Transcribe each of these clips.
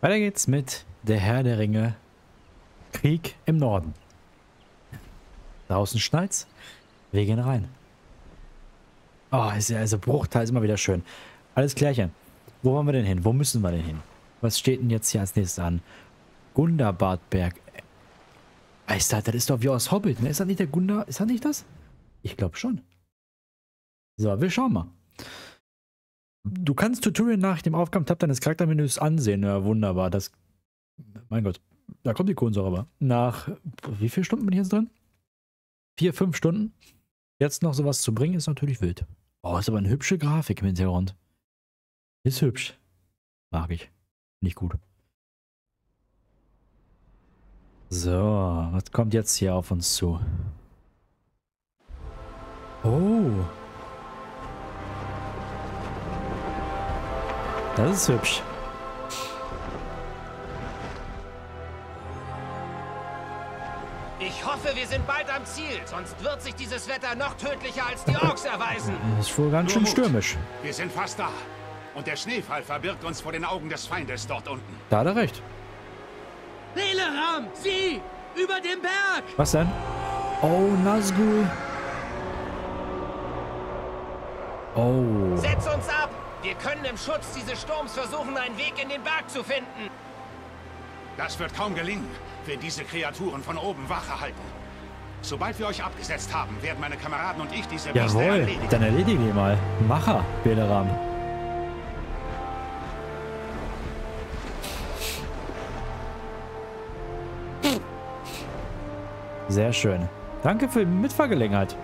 Weiter geht's mit der Herr der Ringe. Krieg im Norden. Draußen schneit's. Wir gehen rein. Oh, ist ja also Bruchteil ist immer wieder schön. Alles klärchen. Wo wollen wir denn hin? Wo müssen wir denn hin? Was steht denn jetzt hier als nächstes an? Gundabadberg. Weißt du, das ist doch wie aus Hobbit, ne? Ist das nicht der Gunda? Ist das nicht das? Ich glaube schon. So, wir schauen mal. Du kannst Tutorial nach dem Aufgabentab deines Charaktermenüs ansehen. Ja, wunderbar. Das. Mein Gott. Da kommt die Kohlensäure aber. Nach. Wie viele Stunden bin ich jetzt drin? 4, 5 Stunden. Jetzt noch sowas zu bringen, ist natürlich wild. Oh, ist aber eine hübsche Grafik im Hintergrund. Ist hübsch. Mag ich. Nicht gut. So, was kommt jetzt hier auf uns zu? Oh. Das ist hübsch. Ich hoffe, wir sind bald am Ziel, sonst wird sich dieses Wetter noch tödlicher als die Orks erweisen. Das ist wohl ganz schön stürmisch. Wir sind fast da. Und der Schneefall verbirgt uns vor den Augen des Feindes dort unten. Da hat er recht. Leleram, sieh! Über dem Berg! Was denn? Oh, Nazgul. Oh. Setz uns ab! Wir können im Schutz dieses Sturms versuchen, einen Weg in den Berg zu finden. Das wird kaum gelingen, wenn diese Kreaturen von oben Wache halten. Sobald wir euch abgesetzt haben, werden meine Kameraden und ich diese Biester Jawohl, erledigen. dann erledige die mal. Macher, Beleram. Sehr schön. Danke für die Mitfahrgelegenheit.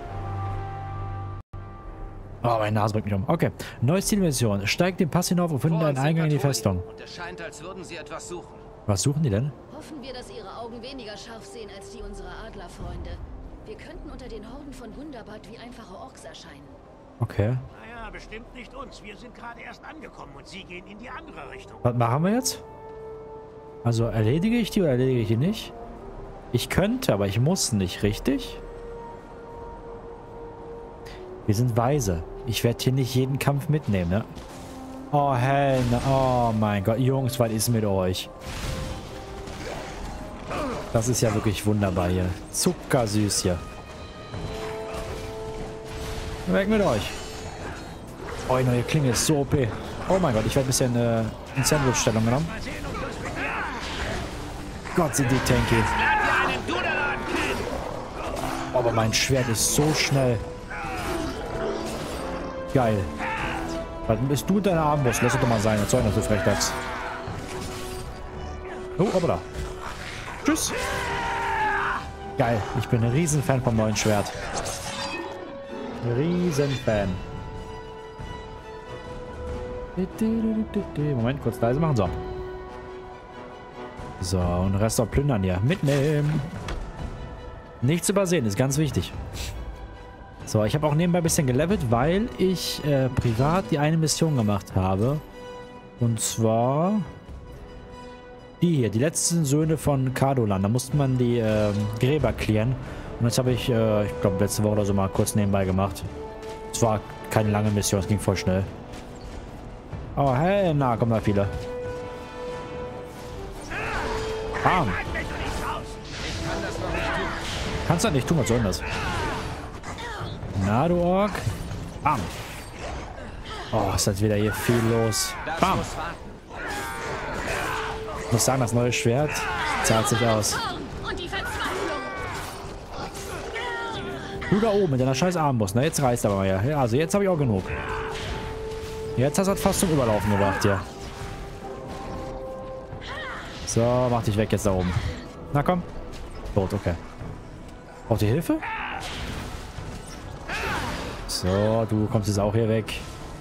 Oh, meine Nase bringt mich um. Okay. Neues Zielmission. Steigt den Pass hinauf und findet einen Eingang in die Festung. Und es scheint, als würden sie etwas suchen. Was suchen die denn? Hoffen wir, dass ihre Augen weniger scharf sehen als die unserer Adlerfreunde. Wir könnten unter den Horden von Gundabad wie einfache Orks erscheinen. Okay. Naja, bestimmt nicht uns. Wir sind gerade erst angekommen und sie gehen in die andere Richtung. Was machen wir jetzt? Also erledige ich die oder erledige ich die nicht? Ich könnte, aber ich muss nicht, richtig? Wir sind weise. Ich werde hier nicht jeden Kampf mitnehmen, ne? Oh, hell, oh mein Gott. Jungs, was ist mit euch? Das ist ja wirklich wunderbar hier. Zuckersüß hier. Weg mit euch. Oh, die neue Klinge ist so OP. Oh mein Gott, ich werde ein bisschen in Sandwich-Stellung genommen. Gott, sind die tanky. Aber mein Schwert ist so schnell. Geil. Was bist du mit deiner Armbrust? Lass es doch mal sein. Was soll das so frech das? Oh, aber da. Tschüss. Geil. Ich bin ein Riesenfan vom neuen Schwert. Riesenfan. Moment, kurz leise machen. So. So, und den Rest auch plündern hier. Mitnehmen. Nichts übersehen, ist ganz wichtig. So, ich habe auch nebenbei ein bisschen gelevelt, weil ich privat die eine Mission gemacht habe. Und zwar die hier, die letzten Söhne von Cardolan. Da musste man die Gräber clearen. Und das habe ich, ich glaube, letzte Woche oder so mal kurz nebenbei gemacht. Es war keine lange Mission, es ging voll schnell. Oh, hey, na, kommen da viele. Bam. Kannst du das nicht tun, was soll denn das? Na, du Ork. Bam. Oh, ist das wieder hier viel los. Bam. Ich muss sagen, das neue Schwert zahlt sich aus. Du da oben mit deiner scheiß Armbrust. Na, jetzt reißt aber mal ja. Also jetzt habe ich auch genug. Jetzt hast du das fast zum Überlaufen gebracht, ja. So, mach dich weg jetzt da oben. Na komm. Tot, okay. Braucht ihr Hilfe? So, du kommst jetzt auch hier weg.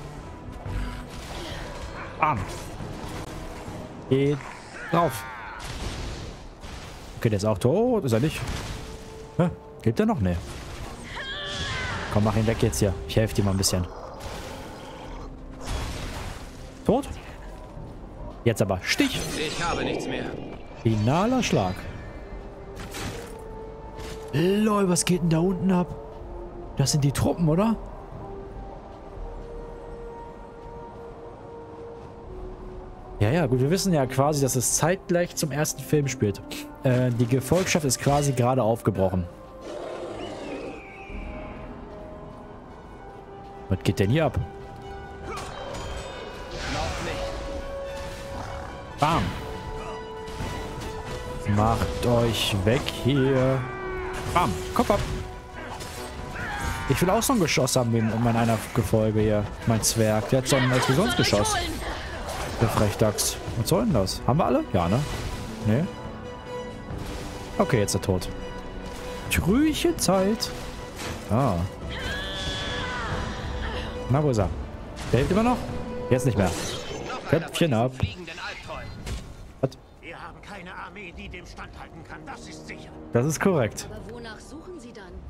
Bam. Geht drauf. Okay, der ist auch tot. Ist er nicht? Hä? Geht der noch? Nee. Komm, mach ihn weg jetzt hier. Ich helfe dir mal ein bisschen. Tot? Jetzt aber. Stich. Ich habe nichts mehr. Finaler Schlag. Lol, was geht denn da unten ab? Das sind die Truppen, oder? Ja, gut, wir wissen ja quasi, dass es zeitgleich zum ersten Film spielt. Die Gefolgschaft ist quasi gerade aufgebrochen. Was geht denn hier ab? Bam! Macht euch weg hier. Bam! Kopf ab! Ich will auch so ein Geschoss haben wie in meiner Gefolge hier. Mein Zwerg. Der hat so ein Explosionsgeschoss. Der Frechdachs. Was soll denn das? Haben wir alle? Ja, ne? Ne? Okay, jetzt ist er tot. Trüchezeit. Ah. Na, wo ist er? Der hilft immer noch? Jetzt nicht mehr. Köpfchen ab. Was? Wir haben keine Armee, die dem standhalten kann. Das ist sicher. Das ist korrekt. Aber wonach suchen Sie dann?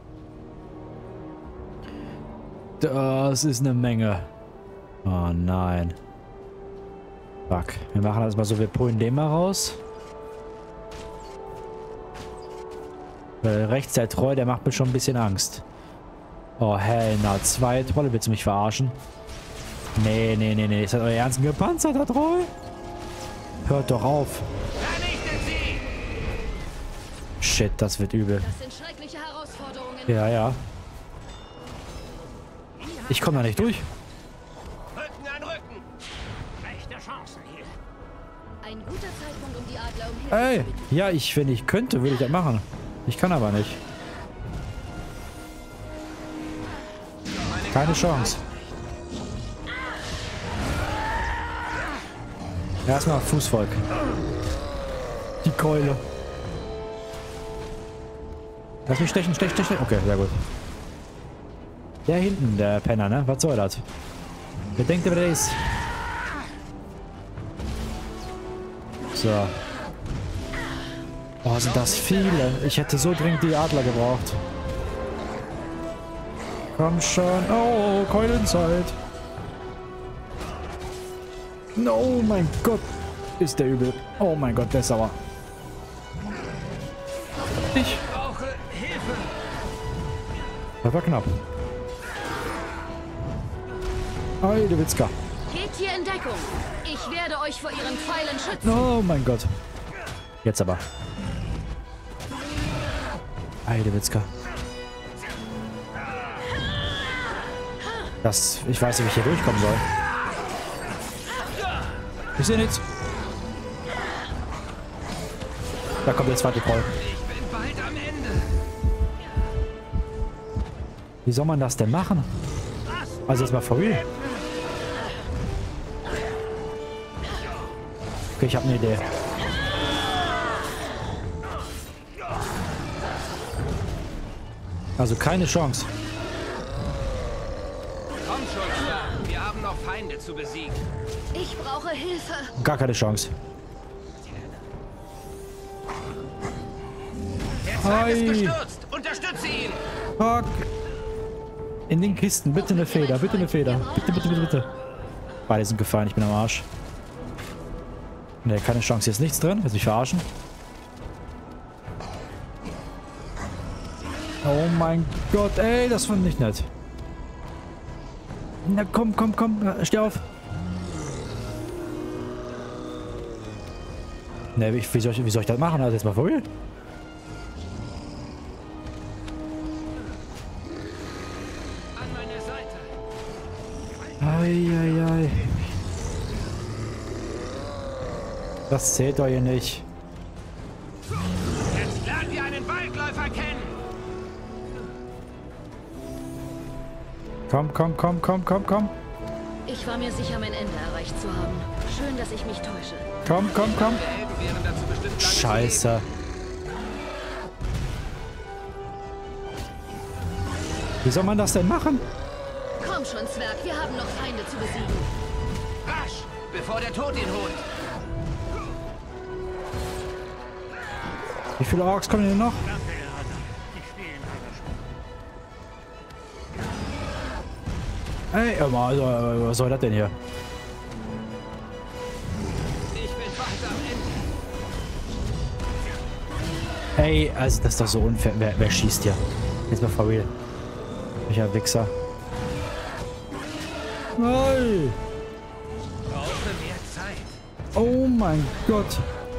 Das ist eine Menge. Oh nein. Fuck. Wir machen das mal so, wir pullen den mal raus. Weil rechts der Troll, der macht mir schon ein bisschen Angst. Oh hell, na, 2 Trolle, willst du mich verarschen? Nee. Ist das euer Ernst? Ein gepanzerter Troll? Hört doch auf. Shit, das wird übel. Das sind schreckliche Herausforderungen. Ja. Ich komme da nicht durch. Rücken an Rücken. Rechte Chancen hier. Ein guter Zeitpunkt, um die Adler um Hilfe Ey, zu bitten. ja, wenn ich könnte, würde ich das machen. Ich kann aber nicht. Keine Chance. Erstmal Fußvolk. Die Keule. Lass mich stechen. Okay, sehr gut. Der hinten, der Penner, ne? Was soll das? Wer denkt, wer der ist? So. Oh, sind das viele. Ich hätte so dringend die Adler gebraucht. Komm schon. Oh, Keulenzeit. Oh mein Gott. Ist der übel. Oh mein Gott, der ist sauer. Ich Brauche Hilfe. Das war knapp. Heidewitzka. Geht hier in Deckung. Ich werde euch vor ihren Pfeilen schützen. Oh mein Gott. Jetzt aber. Heidewitzka. Ich weiß nicht, wie ich hier durchkommen soll. Ich sehe nichts. Da kommt der zweite Troll. Ich bin bald am Ende. Wie soll man das denn machen? Also jetzt mal for real. Okay, ich habe eine Idee. Also keine Chance. Komm schon, Star. Wir haben noch Feinde zu besiegen. Ich brauche Hilfe. Gar keine Chance. Der Zwerg ist Ei. gestürzt. Unterstütze ihn. Fuck. In den Kisten. Bitte eine Feder. Bitte eine Feder. Bitte. Beide sind gefallen. Ich bin am Arsch. Ne, keine Chance. Hier ist nichts drin. Willst du mich verarschen? Oh mein Gott. Ey, das fand ich nett. Na komm. Steh auf. Ne, wie soll ich das machen? Also jetzt mal vorher. An meiner Seite. Ei. Das zählt doch hier nicht. Jetzt lernen wir einen Waldläufer kennen. Komm. Ich war mir sicher, mein Ende erreicht zu haben. Schön, dass ich mich täusche. Komm. Der Helden wären dazu bestimmt lange Scheiße. Wie soll man das denn machen? Komm schon, Zwerg. Wir haben noch Feinde zu besiegen. Rasch, bevor der Tod ihn holt. Wie viele Orks kommen denn noch? Danke, Herr Adler. Ich stehe in einer Spur. Ey, hör mal, also, was soll das denn hier? Ich bin bald am Ende. Ey, also das ist doch so unfair. Wer schießt hier? Jetzt mal for real. Welcher Wichser. Nein! Brauche mehr Zeit. Oh mein Gott.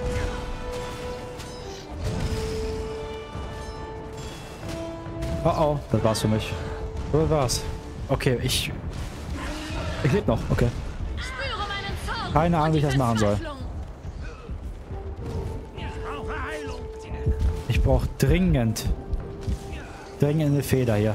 Oh oh, das war's für mich. Das war's. Okay, ich lebe noch, okay. Spüre meinen Zorn. Keine Ahnung, wie ich das machen soll. Ich brauche dringend eine Feder hier.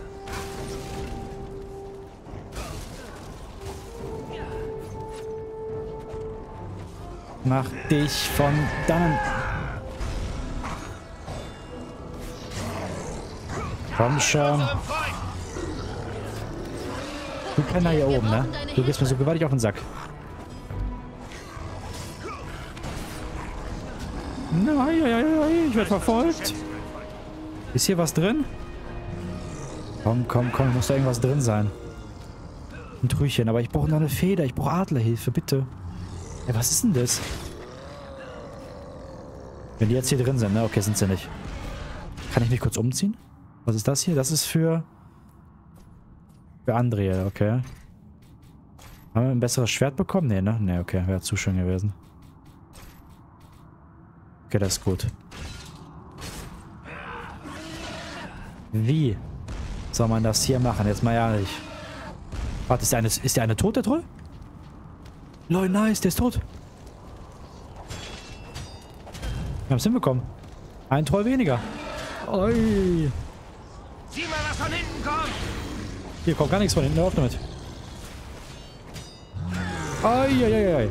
Mach dich von dannen. Komm schon. Du Penner hier oben, ne? Du gehst mir so gewaltig auf den Sack. Nein, ich werde verfolgt. Ist hier was drin? Komm, muss da irgendwas drin sein. Ein Trüchen, aber ich brauche noch eine Feder. Ich brauche Adlerhilfe, bitte. Ey, was ist denn das? Wenn die jetzt hier drin sind, ne? Okay, sind sie nicht. Kann ich mich kurz umziehen? Was ist das hier? Das ist für Andrea, okay. Haben wir ein besseres Schwert bekommen? Nee, ne? Ne, okay. Wäre zu schön gewesen. Okay, das ist gut. Wie soll man das hier machen? Jetzt mal ehrlich. Warte, ist der eine tot, der Troll? Lol, nice, der ist tot. Wir haben es hinbekommen. Ein Troll weniger. Oi. Sieh mal, was von hinten kommt! Hier kommt gar nichts von hinten, hör auf damit. Eieiei.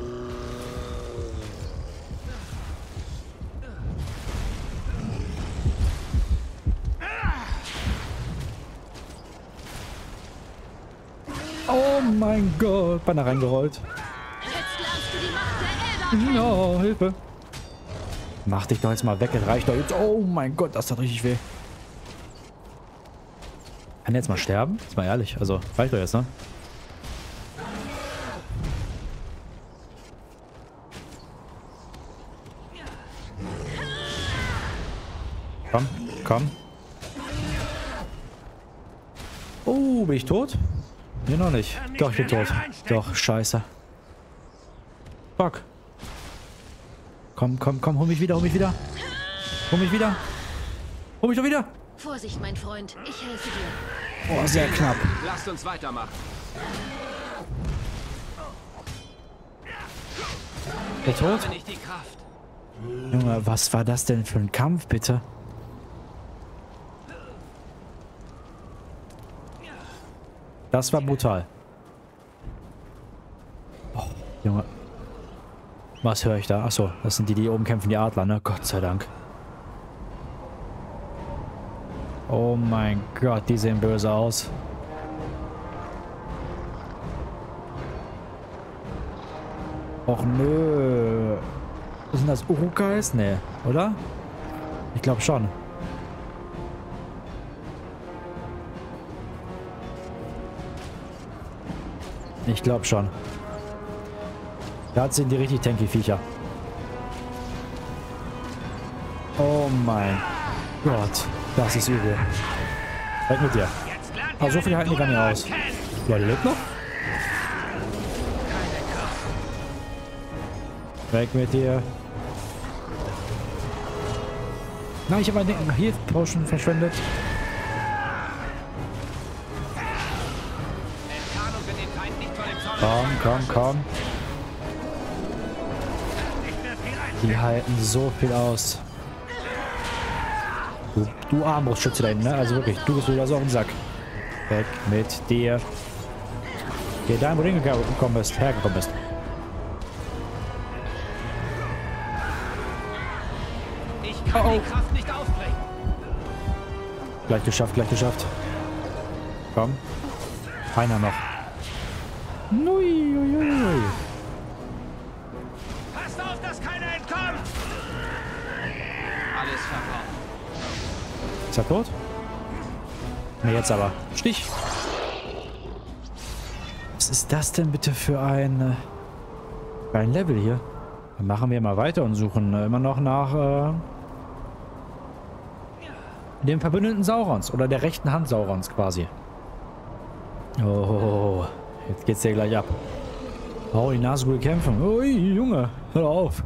Oh mein Gott, Banner reingerollt. Jetzt lernst du die Macht der Elder kennen. No, Hilfe. Mach dich doch jetzt mal weg, es reicht doch jetzt. Oh mein Gott, das tat richtig weh. Kann der jetzt mal sterben? Ist mal ehrlich, also reicht doch jetzt, ne? Komm. Oh, bin ich tot? Nee, noch nicht. Doch, ich bin tot. Doch, scheiße. Fuck. Komm, hol mich wieder. Hol mich doch wieder. Vorsicht, mein Freund. Ich helfe dir. Oh, sehr knapp. Lasst uns weitermachen. Der tot? Nicht die Kraft. Junge, was war das denn für ein Kampf, bitte? Das war brutal. Oh, Junge. Was höre ich da? Achso, das sind die oben kämpfen, die Adler, ne? Gott sei Dank. Oh mein Gott, die sehen böse aus. Och nö. Sind das Urukais? Nee, oder? Ich glaube schon. Ich glaube schon. Da sind die richtig tanky Viecher. Oh mein Gott. Das ist übel. Weg mit dir. Aber so viel halten die gar nicht aus. Ja, die lebt noch? Weg mit dir. Nein, ich habe meinen Health Potion verschwendet. Komm. Die halten so viel aus. Du Armbrustschütze da hinten, ne? Also wirklich, du bist wieder so auf den Sack. Weg mit dir. Geh da, wo du hergekommen bist. Ich kann die Kraft nicht aufbringen. Gleich geschafft. Komm. Einer noch. Nuiuiui. Passt auf, dass keiner entkommt! Alles verbraucht. Ist er tot? Ne, jetzt aber. Stich. Was ist das denn bitte für ein Level hier? Dann machen wir mal weiter und suchen immer noch nach dem Verbündeten Saurons. Oder der rechten Hand Saurons quasi. Oh, jetzt geht's hier gleich ab. Oh, die Nazgul kämpfen. Ui, Junge, hör auf.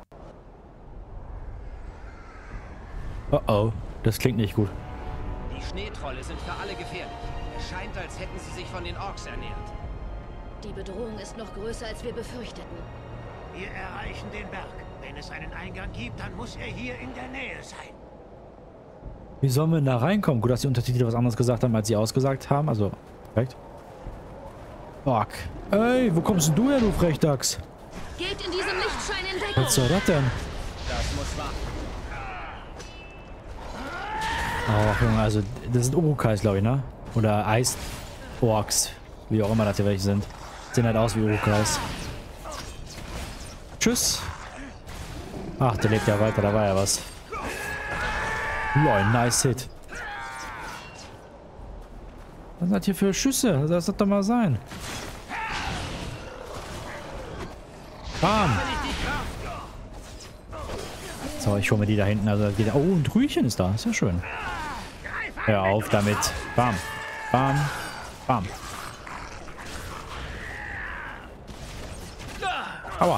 Oh oh, das klingt nicht gut. Die Schneetrolle sind für alle gefährlich. Es scheint, als hätten sie sich von den Orks ernährt. Die Bedrohung ist noch größer, als wir befürchteten. Wir erreichen den Berg. Wenn es einen Eingang gibt, dann muss er hier in der Nähe sein. Wie sollen wir denn da reinkommen? Gut, dass die Untertitel was anderes gesagt haben, als sie ausgesagt haben. Also, perfekt. Fuck. Ey, wo kommst denn du her, du Frechdachs? Geht in diesem Lichtschein in Deckung! Was soll das denn? Das muss warten. Ach, Junge, also, das sind Urukais, glaube ich, ne? Oder Eis-Orks. Wie auch immer das hier welche sind. Sehen halt aus wie Urukais. Tschüss. Ach, der lebt ja weiter, da war ja was. Lol, nice Hit. Was sind das hier für Schüsse? Das soll doch mal sein. Bam. So, ich hole mir die da hinten. Also, oh, ein Trüchen ist da. Ist ja schön. Hör auf damit. Bam. Bam. Bam. Aua.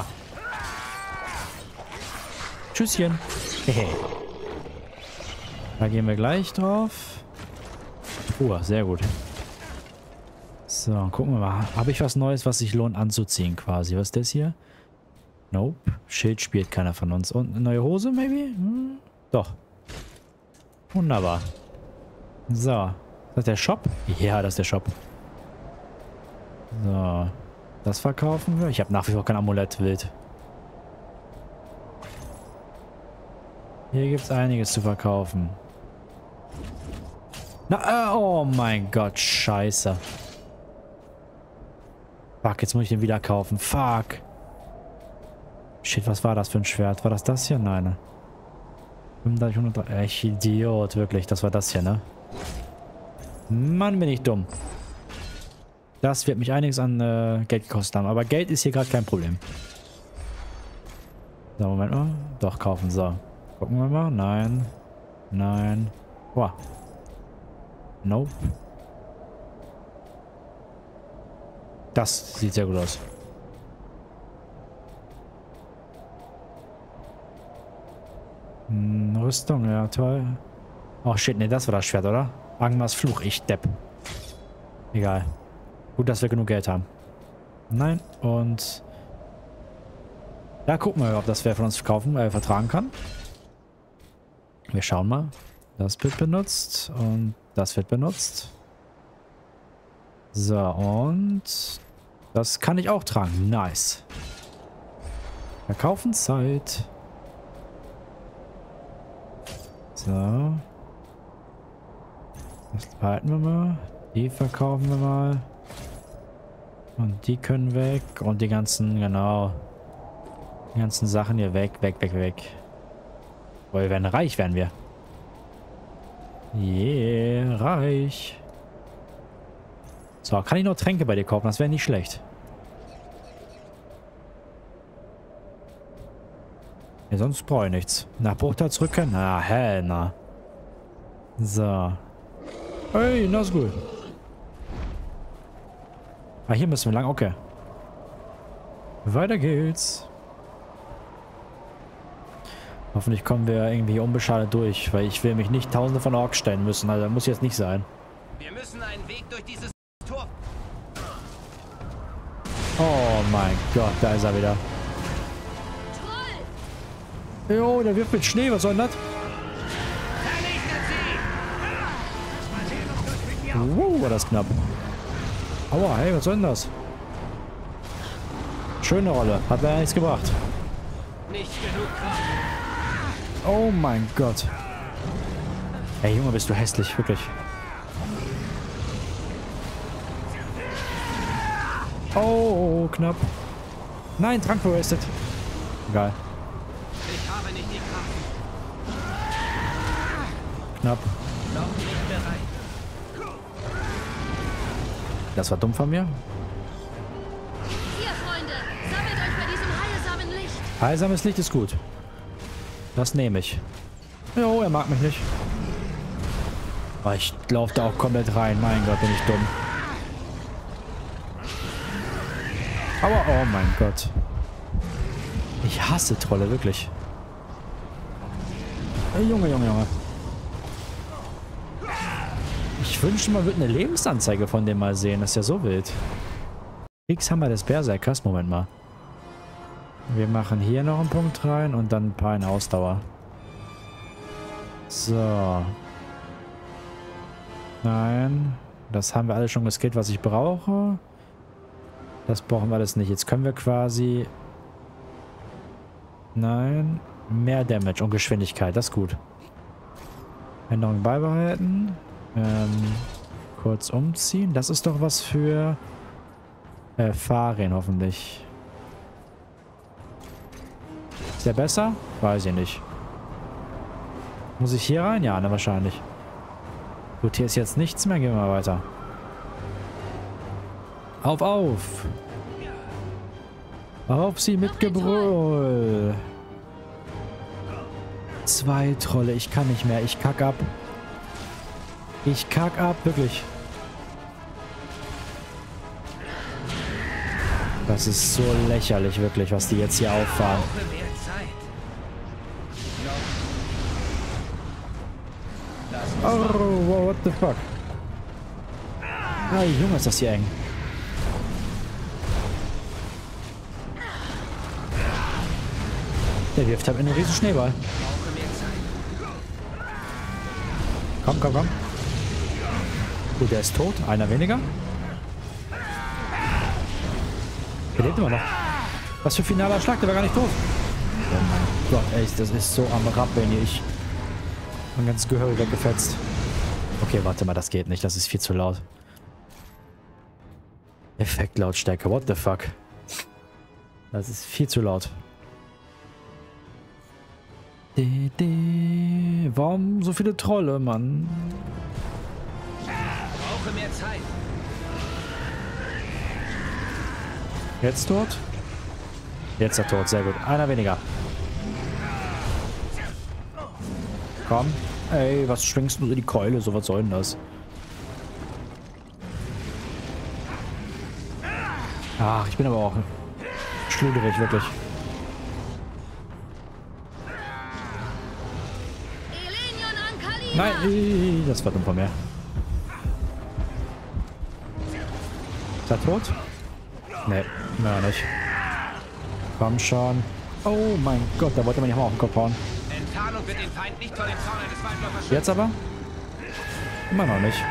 Tschüsschen. Hehe. Da gehen wir gleich drauf. Sehr gut. So, gucken wir mal. Habe ich was Neues, was sich lohnt anzuziehen quasi? Was ist das hier? Nope. Schild spielt keiner von uns. Und eine neue Hose, maybe? Hm, doch. Wunderbar. So. Ist das der Shop? Ja, das ist der Shop. So. Das verkaufen wir. Ich habe nach wie vor kein Amulett, wild. Hier gibt es einiges zu verkaufen. Na, oh mein Gott, scheiße. Fuck, jetzt muss ich den wieder kaufen. Fuck. Shit, was war das für ein Schwert? War das hier? Nein. 35, 103. Ich Idiot, wirklich. Das war das hier, ne? Mann, bin ich dumm. Das wird mich einiges an Geld gekostet haben. Aber Geld ist hier gerade kein Problem. So, Moment mal. Doch, kaufen. So. Gucken wir mal. Nein. Nein. Boah. Nope. Das sieht sehr gut aus. Rüstung, ja, toll. Oh shit, ne, das war das Schwert, oder? Angmars Fluch, ich Depp. Egal. Gut, dass wir genug Geld haben. Nein, und... Ja, gucken wir, ob das wer von uns vertragen kann. Wir schauen mal. Das wird benutzt und das wird benutzt. So, und das kann ich auch tragen. Nice. Verkaufen Zeit. So. Das behalten wir mal. Die verkaufen wir mal. Und die können weg. Und die ganzen, genau. Die ganzen Sachen hier weg, weg, weg, weg. Weil wir werden reich, werden wir. Yeah, reich. So, kann ich noch Tränke bei dir kaufen? Das wäre nicht schlecht. Ja, sonst brauche ich nichts. Nach Bruchtal zurückkehren? Na, hell, na. So. Hey, das ist gut. Ah, hier müssen wir lang. Okay. Weiter geht's. Hoffentlich kommen wir irgendwie unbeschadet durch, weil ich will mich nicht tausende von Orks stellen müssen. Also, das muss jetzt nicht sein. Wir müssen einen Weg durch dieses Tor. Oh mein Gott, da ist er wieder. Troll! Jo, der wirft mit Schnee, was soll denn das? War das knapp. Aua, hey, was soll denn das? Schöne Rolle, hat leider nichts gebracht. Nicht genug Kraft. Oh mein Gott. Hey Junge, bist du hässlich, wirklich. Oh, knapp. Nein, Trank verwastet. Egal. Ich habe nicht die Kraft. Knapp. Noch nicht bereit. Das war dumm von mir. Ihr Freunde, sammelt euch bei diesem heilsamen Licht. Heilsames Licht ist gut. Das nehme ich. Jo, er mag mich nicht. Oh, ich laufe da auch komplett rein. Mein Gott, bin ich dumm. Aua, oh mein Gott. Ich hasse Trolle, wirklich. Junge, Junge, Junge. Ich wünschte, man würde eine Lebensanzeige von dem mal sehen. Das ist ja so wild. Kriegshammer des Berserkers. Moment mal. Wir machen hier noch einen Punkt rein und dann ein paar in Ausdauer. So. Nein. Das haben wir alles schon geskillt, was ich brauche. Das brauchen wir alles nicht. Jetzt können wir quasi... Nein. Mehr Damage und Geschwindigkeit. Das ist gut. Änderung beibehalten. Kurz umziehen. Das ist doch was für... Farin hoffentlich. Ist der besser? Weiß ich nicht. Muss ich hier rein? Ja, ne, wahrscheinlich. Gut, hier ist jetzt nichts mehr. Gehen wir mal weiter. Auf, auf! Auf sie mit Gebrüll! 2 Trolle. Ich kann nicht mehr. Ich kack ab. Ich kack ab, wirklich. Das ist so lächerlich, wirklich, was die jetzt hier auffahren. Oh, what the fuck? Ah, Junge, ist das hier eng. Der wirft halt einen riesen Schneeball. Komm, komm, komm. Gut, der ist tot. Einer weniger. Der lebt immer noch. Was für finaler Schlag, der war gar nicht tot. Oh mein Gott, ey, das ist so am Rappeln hier. Ich mein ganzes Gehör weggefetzt. Okay, warte mal, das geht nicht. Das ist viel zu laut. Effektlautstärke, what the fuck? Das ist viel zu laut. Warum so viele Trolle, Mann? Ich brauche mehr Zeit. Jetzt tot? Jetzt er tot, sehr gut. Einer weniger. Komm. Ey, was schwingst du so die Keule? So, was soll denn das? Ach, ich bin aber auch schluderig, wirklich. Nein, das war dumm von mir. Ist er tot? Nee, mehr nicht. Komm schon. Oh mein Gott, da wollte man nicht mal auf den Kopf hauen. Enttarnung wird den Feind nicht vor dem Zorn eines Feinders verschützen. Jetzt aber? Immer noch nicht.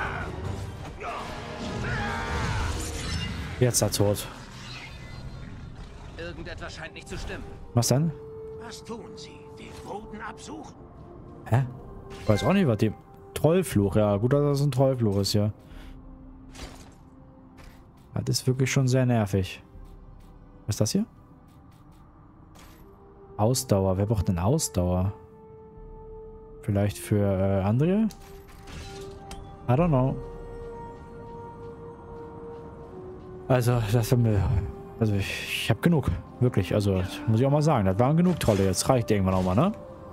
Jetzt ist er tot. Irgendetwas scheint nicht zu stimmen. Was denn? Was tun Sie? Den Boden absuchen? Hä? Ich weiß auch nicht, was die... Trollfluch, ja. Gut, dass das ein Trollfluch ist, ja. Das ist wirklich schon sehr nervig. Was ist das hier? Ausdauer. Wer braucht denn Ausdauer? Vielleicht für andere? I don't know. Also, das haben wir... Also, ich habe genug. Wirklich. Also, das muss ich auch mal sagen. Das waren genug Trolle. Jetzt reicht irgendwann auch mal, ne?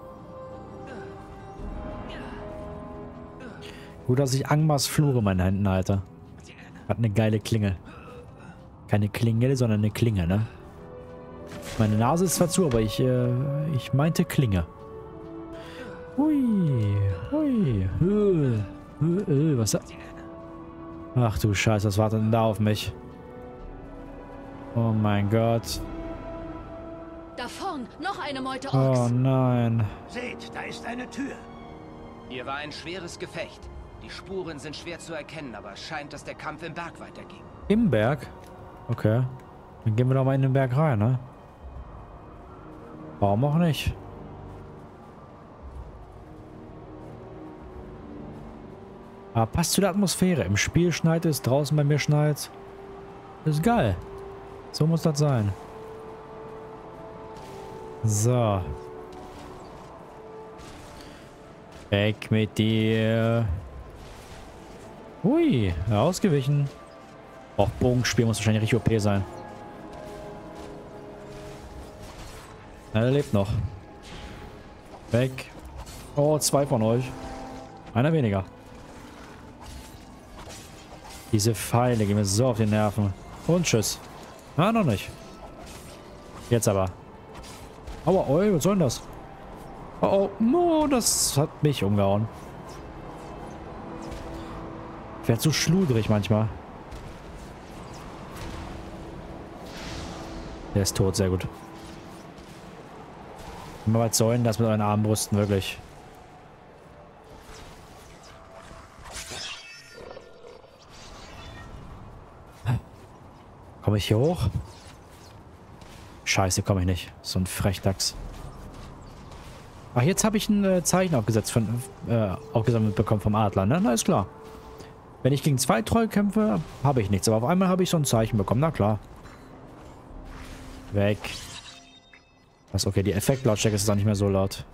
Gut, dass ich Angmars Fluch in meinen Händen halte. Hat eine geile Klinge. Keine Klingel, sondern eine Klinge, ne? Meine Nase ist zwar zu, aber ich meinte Klinge. Hui. Hui. Was ist das? Ach du Scheiße, was wartet denn da auf mich? Oh mein Gott. Da vorn, noch eine Meute Oh Orks. nein. Seht, da ist eine Tür. Hier war ein schweres Gefecht. Die Spuren sind schwer zu erkennen, aber es scheint, dass der Kampf im Berg weiterging. Im Berg? Okay. Dann gehen wir doch mal in den Berg rein, ne? Warum auch nicht? Aber passt zu der Atmosphäre. Im Spiel schneit es, draußen bei mir schneit. Ist geil. So muss das sein. So. Weg mit dir. Hui, ausgewichen. Auch Bogenspiel muss wahrscheinlich richtig OP sein. Na, er lebt noch. Weg. Oh, 2 von euch. Einer weniger. Diese Pfeile gehen mir so auf die Nerven. Und tschüss. Na, noch nicht. Jetzt aber. Aua, oi, was soll denn das? Oh, oh, das hat mich umgehauen. Ich werde so schludrig manchmal. Der ist tot, sehr gut. Immer was sollen das mit euren Armbrüsten, wirklich. Komme ich hier hoch? Scheiße, komme ich nicht. So ein Frechdachs. Ach, jetzt habe ich ein Zeichen aufgesetzt aufgesammelt bekommen vom Adler, ne? Na, ist klar. Wenn ich gegen 2 Troll kämpfe, habe ich nichts. Aber auf einmal habe ich so ein Zeichen bekommen. Na klar. Weg. Was, okay, die Effektlautstärke ist auch nicht mehr so laut.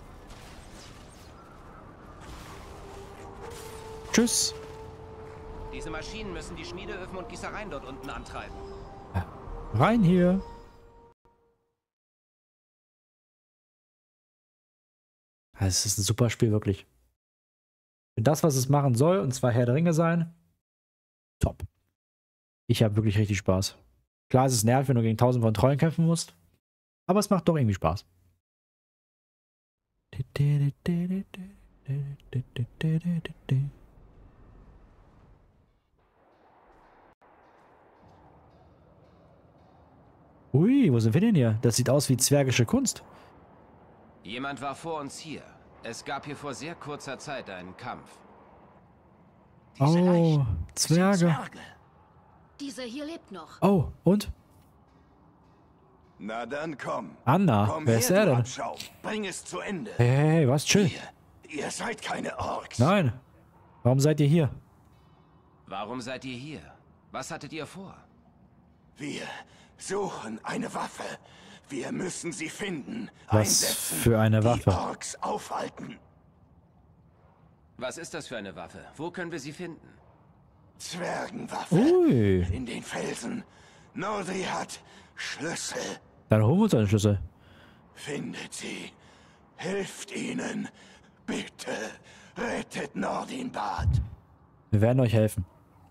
Tschüss. Diese Maschinen müssen die Schmiedeöfen und Gießereien dort unten antreiben. Rein hier. Es ist ein super Spiel, wirklich. Für das, was es machen soll, und zwar Herr der Ringe sein, top. Ich habe wirklich richtig Spaß. Klar, es ist nervig, wenn du gegen 1000 von Trollen kämpfen musst, aber es macht doch irgendwie Spaß. Ui, wo sind wir denn hier? Das sieht aus wie zwergische Kunst. Jemand war vor uns hier. Es gab hier vor sehr kurzer Zeit einen Kampf. Oh, Zwerge. Dieser hier lebt noch. Oh, und? Na dann komm. Anna, Komm wer her, ist er du denn? Abschau. Bring es zu Ende. Hey, hey, hey, was? Chill. Ihr seid keine Orks. Nein. Warum seid ihr hier? Warum seid ihr hier? Was hattet ihr vor? Wir suchen eine Waffe. Wir müssen sie finden. Was einsetzen, für eine die Waffe? Orks aufhalten. Was ist das für eine Waffe? Wo können wir sie finden? Zwergenwaffe. Ui. In den Felsen. Nordri hat Schlüssel. Dann holen wir uns einen Schlüssel. Findet sie. Hilft ihnen. Bitte. Rettet Nordinbad. Wir werden euch helfen.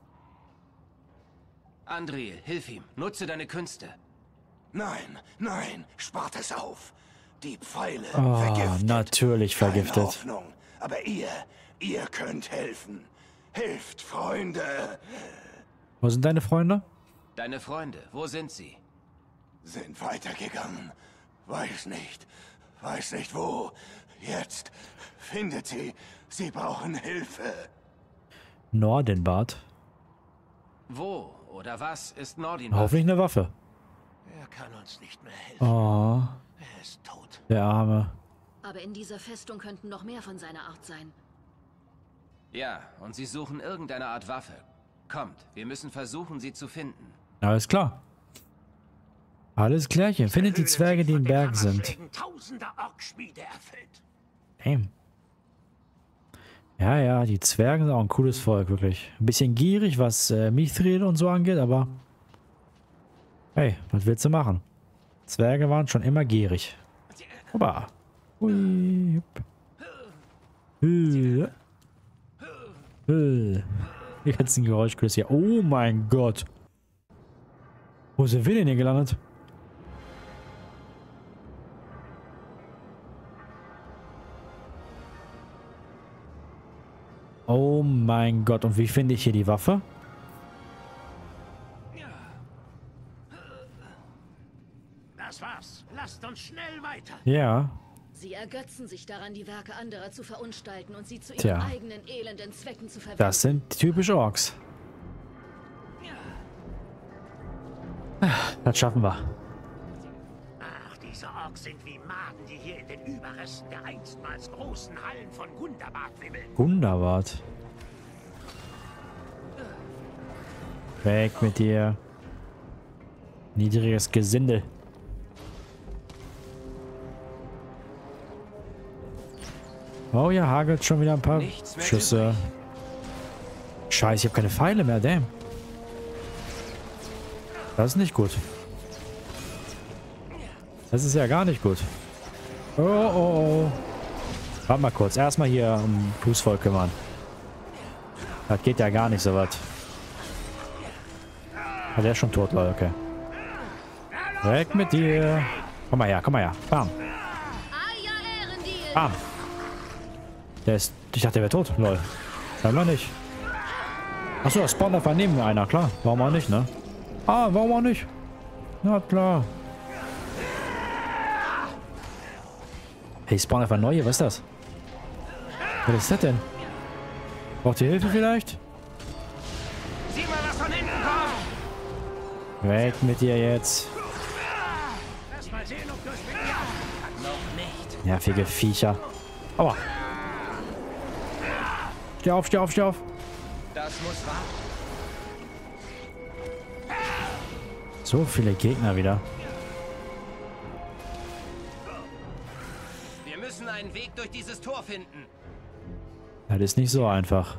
Andriel, hilf ihm. Nutze deine Künste. Nein, nein, spart es auf. Die Pfeile Oh, vergiftet. natürlich Keine vergiftet. Hoffnung. Aber ihr könnt helfen. Hilft, Freunde. Wo sind deine Freunde? Deine Freunde, wo sind sie? Sind weitergegangen. Weiß nicht wo. Jetzt findet sie. Sie brauchen Hilfe. Nordinbad. Wo oder was ist Nordinbad? Hoffentlich eine Waffe. Er kann uns nicht mehr helfen. Oh, Er ist tot. der Arme. Aber in dieser Festung könnten noch mehr von seiner Art sein. Ja, und sie suchen irgendeine Art Waffe. Kommt, wir müssen versuchen, sie zu finden. Alles klar. Alles klärchen. Findet die Zwerge, die im Berg sind. Tausender Orkschmiede erfüllt. Damn. Ja, ja, die Zwerge sind auch ein cooles Volk, wirklich. Ein bisschen gierig, was Mithril und so angeht, aber hey, was willst du machen? Zwerge waren schon immer gierig. Hoppa. Hui. Die ganzen Geräuschkulisse hier. Oh mein Gott. Wo sind wir denn hier gelandet? Oh mein Gott. Und wie finde ich hier die Waffe? Das war's. Lasst uns schnell weiter. Ja. Sie ergötzen sich daran, die Werke anderer zu verunstalten und sie zu ihren Tja. eigenen elenden Zwecken zu verwenden. Das sind typisch Orks. Das schaffen wir. Ach, diese Orks sind wie Maden, die hier in den Überresten der einstmals großen Hallen von Gundabad wimmeln. Gundabad. Weg mit dir. Niedriges Gesindel. Oh ja, hagelt schon wieder ein paar Nichts mehr Schüsse. Scheiße, ich habe keine Pfeile mehr, damn. Das ist nicht gut. Das ist ja gar nicht gut. Oh, oh, oh. Warte mal kurz. Erstmal hier um Fußvolk kümmern. Das geht ja gar nicht so weit. Ah, der ist schon tot, Leute. Okay. Weg mit dir. Komm mal her, komm mal her. Bam. Bam. Der ist... Ich dachte, der wäre tot. Lol. Scheinbar nicht. Achso, das spawnt einfach neben mir einer. Klar. Warum auch nicht, ne? Ah, warum auch nicht? Na klar. Hey, spawn einfach neue. Was ist das? Was ist das denn? Braucht ihr Hilfe vielleicht? Sieh mal, was von hinten kommt! Weg mit dir jetzt. Lass mal sehen, ob du es mit Noch nicht. Nervige Viecher. Aua. Steh auf, steh auf, steh auf. Das muss warten. So viele Gegner wieder. Wir müssen einen Weg durch dieses Tor finden. Das ist nicht so einfach.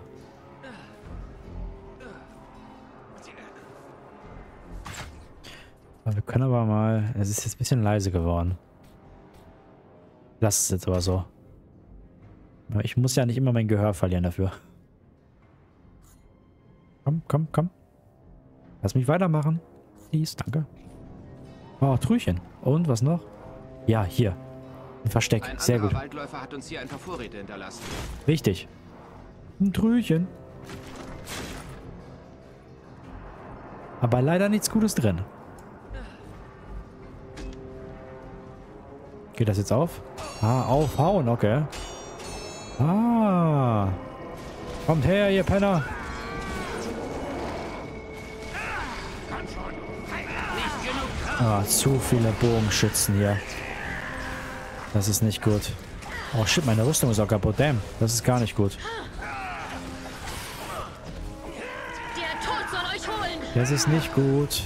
Wir können aber mal... Es ist jetzt ein bisschen leise geworden. Lass es jetzt aber so. Aber ich muss ja nicht immer mein Gehör verlieren dafür. Komm, komm, komm. Lass mich weitermachen. Please, danke. Oh, Trüchen. Und was noch? Ja, hier. Ein Versteck. Ein Sehr anderer gut. Waldläufer hat uns hier ein paar Vorräte hinterlassen. Wichtig. Ein Trüchen. Aber leider nichts Gutes drin. Geht das jetzt auf? Ah, aufhauen, okay. Ah. Kommt her, ihr Penner. Ah, zu viele Bogenschützen hier. Das ist nicht gut. Oh shit, meine Rüstung ist auch kaputt. Damn, das ist gar nicht gut. Der Tod soll euch holen! Das ist nicht gut.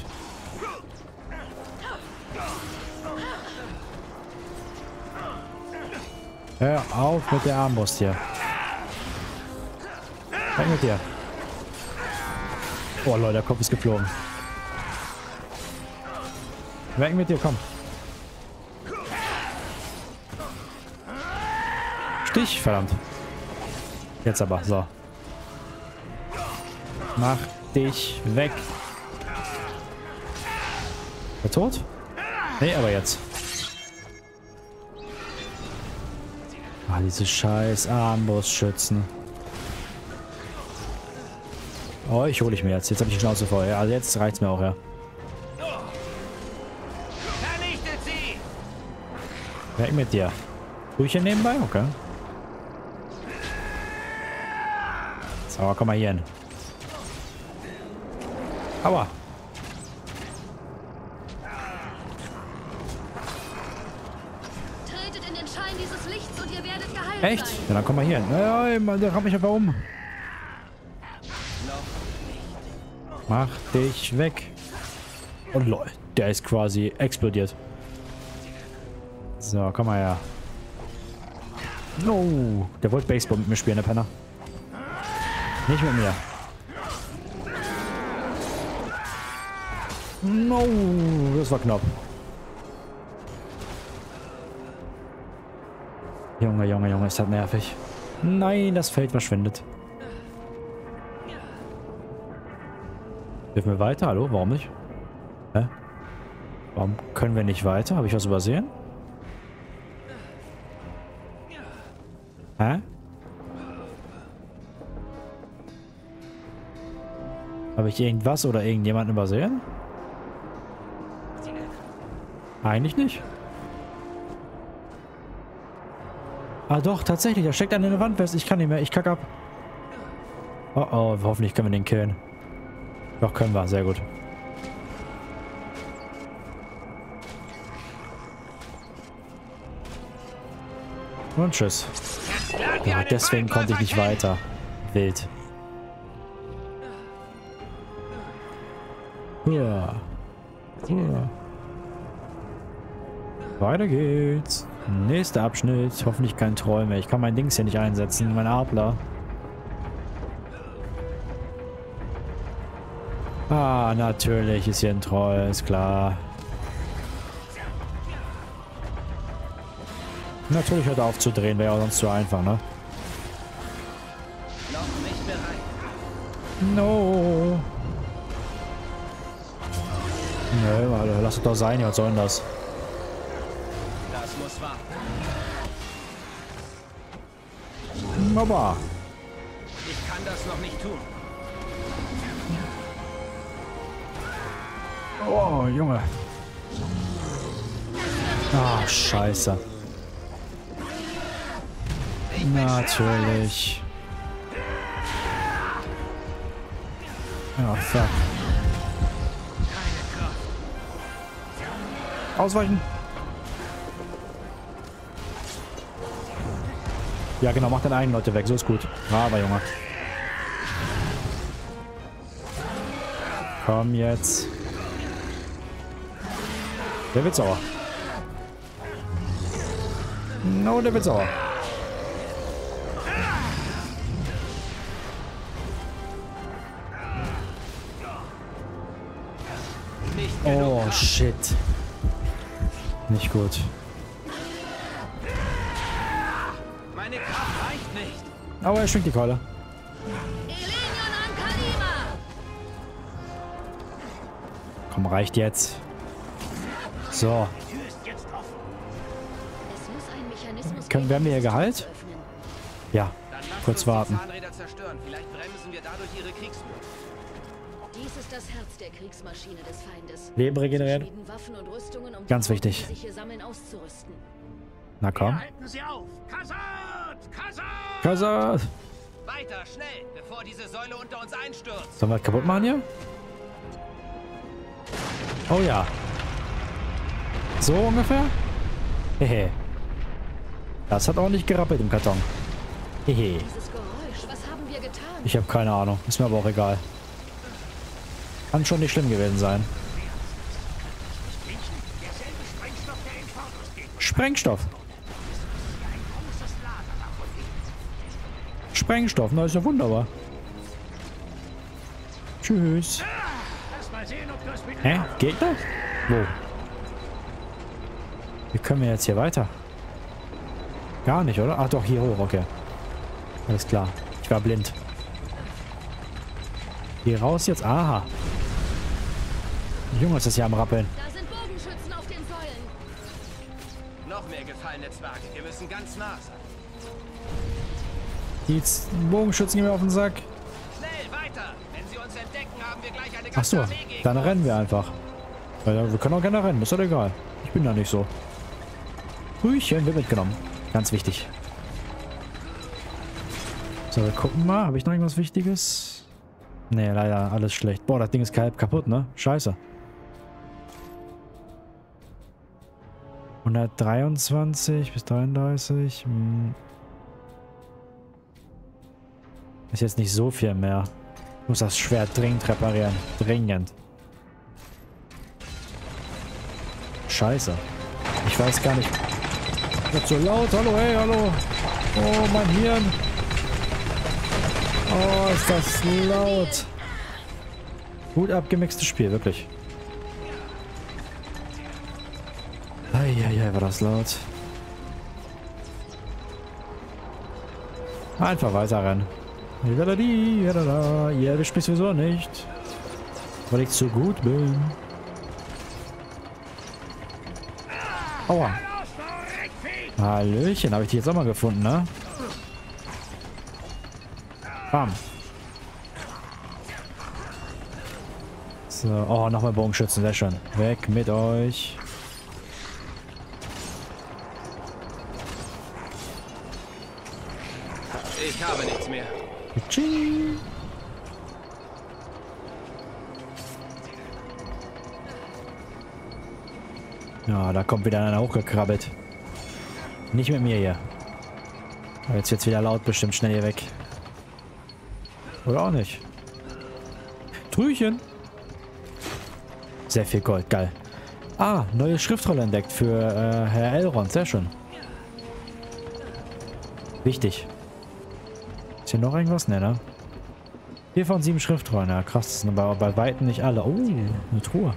Hör auf mit der Armbrust hier. Weg mit dir. Oh Leute, der Kopf ist geflogen. Weg mit dir, komm. Stich, verdammt. Jetzt aber, so. Mach dich weg. Ist er tot? Nee, aber jetzt. Ah, diese scheiß Armbrustschützen. Oh, ich hole ich mir jetzt. Jetzt habe ich die Schnauze voll. Ja, also jetzt reicht's mir auch, ja. Vernichtet sie! Weg mit dir. Tue ich hier nebenbei? Okay. So, komm mal hier hin. Aua. Tretet in den Schein dieses Lichts und ihr werdet geheilt Echt? sein. Ja, dann komm mal hier hin. Ja, Mann, der rammt mich einfach um. Mach dich weg. Oh lol, der ist quasi explodiert. So, komm mal her. No, der wollte Baseball mit mir spielen, der Penner. Nicht mit mir. No, das war knapp. Junge, Junge, Junge, ist das nervig. Nein, das Feld verschwindet. Dürfen wir weiter? Hallo? Warum nicht? Hä? Warum können wir nicht weiter? Habe ich was übersehen? Hä? Habe ich irgendwas oder irgendjemanden übersehen? Eigentlich nicht. Ah doch, tatsächlich. Da steckt einer in der Wand fest. Ich kann nicht mehr. Ich kack ab. Oh oh, hoffentlich können wir den killen. Doch, können wir. Sehr gut. Und tschüss. Ja, deswegen konnte ich nicht weiter. Wild. Ja. Ja. Weiter geht's. Nächster Abschnitt. Hoffentlich kein Troll mehr. Ich kann mein Dings hier nicht einsetzen. Mein Adler. Ah, natürlich ist hier ein Troll. Ist klar. Natürlich hört er auf zu drehen. Wäre ja sonst zu einfach, ne? Noch nicht bereit. No. Nö, lass es doch sein, was soll denn das? Das muss warten. Aber. Ich kann das noch nicht tun. Oh, Junge. Ah, scheiße. Natürlich. Ja, fuck. Ausweichen. Ja, genau, mach den einen Leute weg. So ist gut. Aber Junge. Komm jetzt. Der wird sauer. No, der wird sauer. Oh, shit. Nicht gut. Meine Kraft reicht nicht. Aber er schwingt die Keule. Komm, reicht jetzt. So. Werden wir ihr Gehalt? Ja. Kurz warten. Zahnräder zerstören. Vielleicht bremsen wir dadurch ihre Kriegswut. Dies ist das Herz der Kriegsmaschine des Feindes. Leben regenerieren. Sie schmieden Waffen und Rüstungen, um Ganz die wichtig. Horden, die sich hier sammeln, auszurüsten. Na komm. Halten Sie auf! Kassat! Kassat! Kassat! Weiter, schnell, bevor diese Säule unter uns einstürzt. Sollen wir das kaputt machen hier? Oh ja. So ungefähr? Hehe. Das hat auch nicht gerappelt im Karton. Hehe. Dieses Geräusch, was haben wir getan? Ich habe keine Ahnung. Ist mir aber auch egal. Kann schon nicht schlimm gewesen sein. Sprengstoff. Sprengstoff, na ist ja wunderbar. Tschüss. Hä? Gegner? Wo? Wie können wir jetzt hier weiter? Gar nicht, oder? Ach doch, hier hoch, okay. Alles klar. Ich war blind. Hier raus jetzt? Aha. Junge, ist das hier am Rappeln. Da sind Bogenschützen auf den Säulen. Noch mehr gefallene Zwerge. Wir müssen ganz nah sein. Die Bogenschützen gehen mir auf den Sack. Schnell, weiter! Wenn sie uns entdecken, haben wir gleich eine Ach ganze so, Armee gegen dann uns. rennen wir einfach. Weil wir können auch gerne rennen, ist doch egal. Ich bin da nicht so. Rüchen wird mitgenommen. Ganz wichtig. So, wir gucken mal. Habe ich noch irgendwas Wichtiges? Nee, leider alles schlecht. Boah, das Ding ist halb kaputt, ne? Scheiße. 123 bis 33. Ist jetzt nicht so viel mehr. Ich muss das Schwert dringend reparieren. Dringend. Scheiße. Ich weiß gar nicht. Wird so laut. Hallo, hey, hallo. Oh, mein Hirn. Oh, ist das laut. Gut abgemixtes Spiel, wirklich. Eieiei, war das laut. Einfach weiterrennen. Ihr erwischt mich sowieso nicht. Weil ich zu gut bin. Aua. Hallöchen, habe ich die jetzt auch mal gefunden, ne? Bam. So, oh, nochmal Bogenschützen, sehr schön. Weg mit euch. Ich habe nichts mehr. Tsching. Ja, da kommt wieder einer hochgekrabbelt. Nicht mit mir hier. Aber jetzt wird's wieder laut, bestimmt schnell hier weg. Oder auch nicht. Trüchen. Sehr viel Gold, geil. Ah, neue Schriftrolle entdeckt für Herr Elrond, sehr schön. Wichtig. Ist hier noch irgendwas? Ne, 4 von 7 Schriftrollen. Ja, krass, das sind aber bei Weitem nicht alle. Oh, eine Truhe.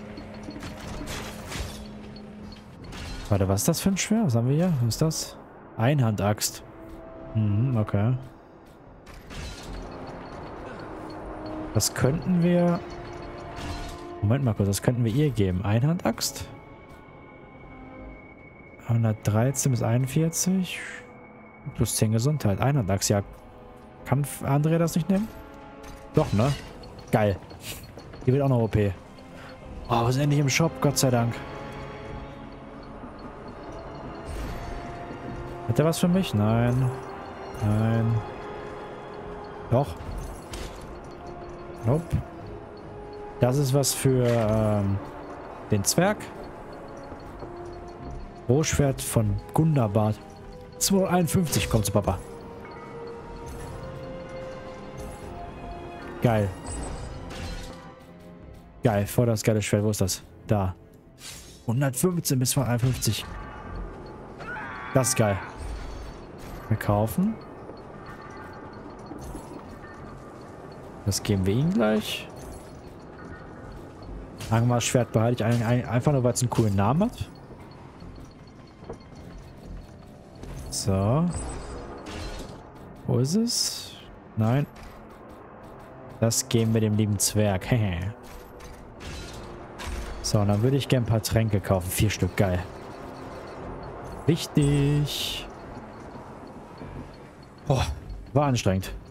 Warte, was ist das für ein Schwert? Was haben wir hier? Was ist das? Einhandaxt. Okay. Das könnten wir Moment mal kurz, was könnten wir ihr geben? Einhandaxt? 113 bis 41. Plus 10 Gesundheit. Einhandaxt, ja. Kann Andrea das nicht nehmen? Doch, ne? Geil. Die wird auch noch OP. Oh, wir sind endlich im Shop, Gott sei Dank. Hat der was für mich? Nein. Nein. Doch. Nope. Das ist was für den Zwerg. Rohschwert von Gundabad. 251 kommt zu Papa. Geil. Geil, voll das geile Schwert. Wo ist das? Da. 115 bis 251. Das ist geil. Wir kaufen. Das geben wir ihm gleich. Angmar-Schwert behalte ich einfach nur, weil es einen coolen Namen hat. So. Wo ist es? Nein. Das geben wir dem lieben Zwerg. So, und dann würde ich gerne ein paar Tränke kaufen. 4 Stück, geil. Wichtig. Oh, war anstrengend.